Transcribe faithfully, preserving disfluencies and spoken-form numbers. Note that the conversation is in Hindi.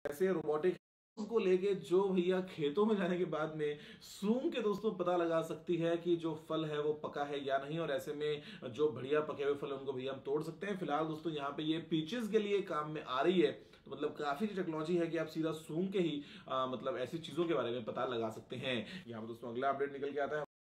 ऐसे रोबोटिक को लेके जो भैया खेतों में जाने के बाद में सूंघ के दोस्तों पता लगा सकती है कि जो फल है वो पका है या नहीं, और ऐसे में जो बढ़िया पके हुए फल है उनको भैया हम तोड़ सकते हैं। फिलहाल दोस्तों यहाँ पे ये पीचेस के लिए काम में आ रही है, तो मतलब काफी टेक्नोलॉजी है कि आप सीधा सूंघ के ही आ, मतलब ऐसी चीजों के बारे में पता लगा सकते हैं। यहाँ पे दोस्तों अगला अपडेट निकल के आता है